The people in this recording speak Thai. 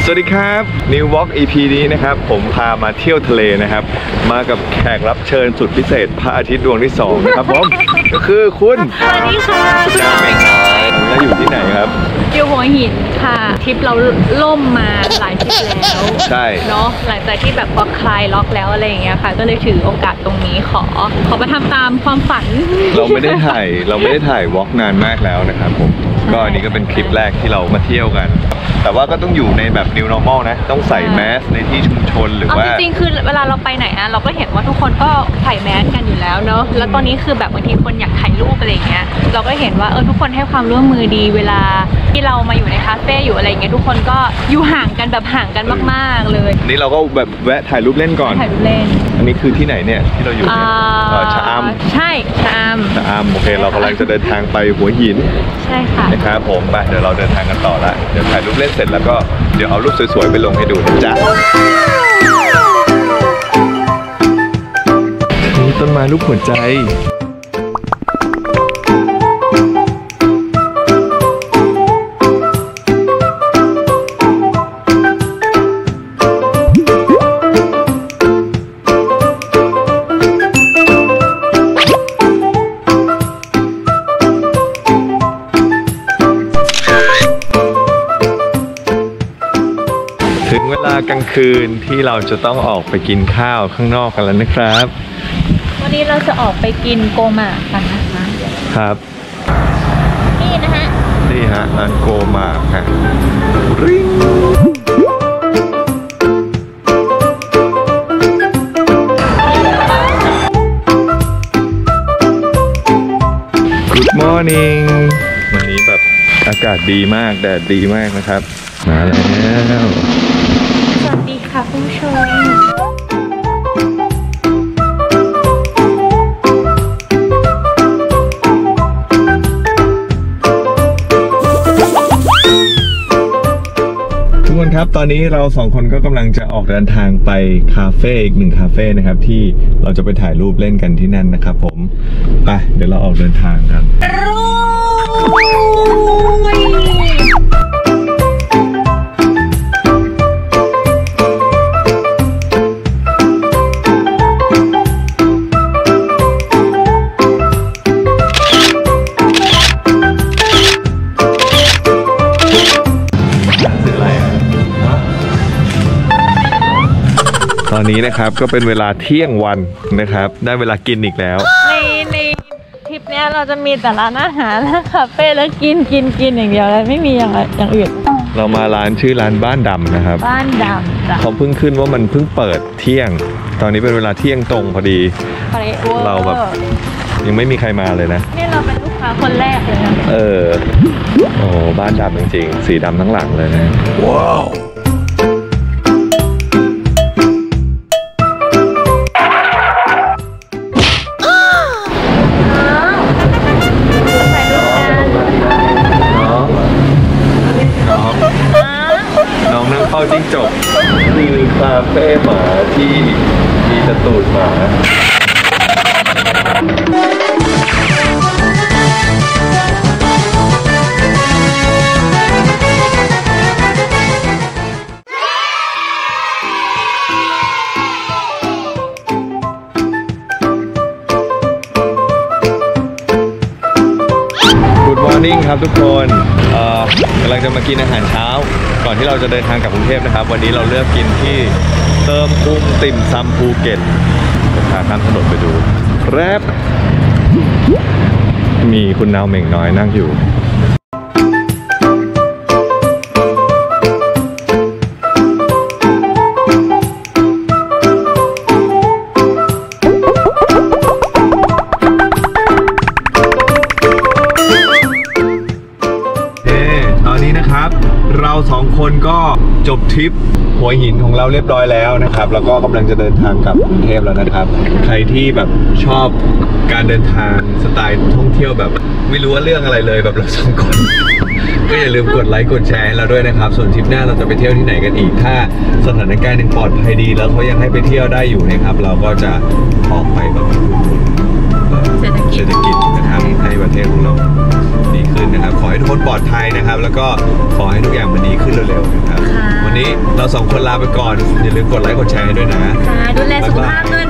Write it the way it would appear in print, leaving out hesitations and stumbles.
สวัสดีครับ New Walk EP นี้นะครับผมพามาเที่ยวทะเลนะครับมากับแขกรับเชิญสุดพิเศษพระอาทิตย์ดวงที่2นะครับผมก็คือคุณสวัสดีค่ะคุณน้ำเมฆน้อยแล้วอยู่ที่ไหนครับอยู่หัวหินค่ะทริปเราล่มมาหลายทริปแล้วใช่เนาะหลังจากที่แบบพอคลายล็อกแล้วอะไรอย่างเงี้ยค่ะก็เลยถือโอกาสตรงนี้ขอมาทำตามความฝันเราไม่ได้ถ่ายวอล์กนานมากแล้วนะครับผมก็อันนี้ก็เป็นคลิปแรกที่เรามาเที่ยวกันแต่ว่าก็ต้องอยู่ในแบบ New Normal นะต้องใส่แมสในที่ชุมชนหรือว่าจริงๆคือเวลาเราไปไหนอะเราก็เห็นว่าทุกคนก็ใส่แมสกันอยู่แล้วเนาะแล้วตอนนี้คือแบบบางทีคนอยากถ่ายรูปอะไรอย่างเงี้ยเราก็เห็นว่าทุกคนให้ความร่วมมือดีเวลาที่เรามาอยู่ในคาเฟ่อยู่อะไรอย่างเงี้ยทุกคนก็อยู่ห่างกันแบบห่างกันมากๆเลยนี่เราก็แบบแวะถ่ายรูปเล่นก่อนถ่ายรูปเล่นอันนี้คือที่ไหนเนี่ยที่เราอยู่เนี่ยชะอำใช่ชะอำโอเคเรากำลังจะเดินทางไปหัวหินใช่ค่ะนะครับผมไปเดี๋ยวเราเดินทางกันต่อละเดี๋ยวถ่ายรูปเล่นเสร็จแล้วก็เดี๋ยวเอารูปสวยๆไปลงให้ดูนะจ๊ะนี่ต้นไม้รูปหัวใจถึงเวลากลางคืนที่เราจะต้องออกไปกินข้าวข้างนอกกันแล้วนะครับวันนี้เราจะออกไปกินโกหม่ากันนะคะครับนี่นะฮะนี่ฮะร้านโกหม่าฮะริงGood morning วันนี้แบบอากาศดีมากแดดดีมากนะครับมาแล้วสวัสดีค่ะผู้ชมทุกคนครับตอนนี้เรา2คนก็กำลังจะออกเดินทางไปคาเฟ่อีก1คาเฟ่นะครับที่เราจะไปถ่ายรูปเล่นกันที่นั่นนะครับผมไปเดี๋ยวเราออกเดินทางกันตอนนี้นะครับก็เป็นเวลาเที่ยงวันนะครับได้เวลากินอีกแล้วในทริปนี้เราจะมีแต่ร้านอาหารคาเฟ่แล้วกินอย่างเดียวเลยไม่มีอย่างอื่นเรามาร้านชื่อร้านบ้านดำนะครับบ้านดำเขาเพิ่งขึ้นว่ามันเพิ่งเปิดเที่ยงตอนนี้เป็นเวลาเที่ยงตรงพอดีเราแบบยังไม่มีใครมาเลยนะนี่เราเป็นลูกค้าคนแรกเลยนะโอ้บ้านดำจริงๆสีดำทั้งหลังเลยนะว้าวน้องนั่งเฝ้าจิ้งจกคือคาเฟ่หมาที่มีตะตูดหมาGood morning ครับทุกคนกำลังจะมากินอาหารเช้าก่อนที่เราจะเดินทางกลับกรุงเทพนะครับวันนี้เราเลือกกินที่เติมกุ้งติ่มซำภูเก็ตจะพาข้ามถนนไปดูแรปมีคุณนาวเหม่งน้อยนั่งอยู่เรา2คนก็จบทริปหัวหินของเราเรียบร้อยแล้วนะครับแล้วก็กำลังจะเดินทางกลับกรุงเทพแล้วนะครับใครที่แบบชอบการเดินทางสไตล์ท่องเที่ยวแบบไม่รู้ว่าเรื่องอะไรเลยแบบเรา2คนก็อย่าลืมกดไลค์กดแชร์ให้เราด้วยนะครับส่วนทริปหน้าเราจะไปเที่ยวที่ไหนกันอีกถ้าสถานการณ์ยังปลอดภัยดีแล้วเขายังให้ไปเที่ยวได้อยู่นะครับเราก็จะออกไปแบบเศรษฐกิจนะครับให้ประเทศของเราดีขึ้นนะครับขอให้ทุกคนปลอดภัยนะครับแล้วก็ขอให้ทุกอย่างมันดีขึ้นเร็วๆนะครับวันนี้เรา2 คนลาไปก่อนอย่าลืมกดไลค์กดแชร์ให้ด้วยนะดูแลสุขภาพด้วย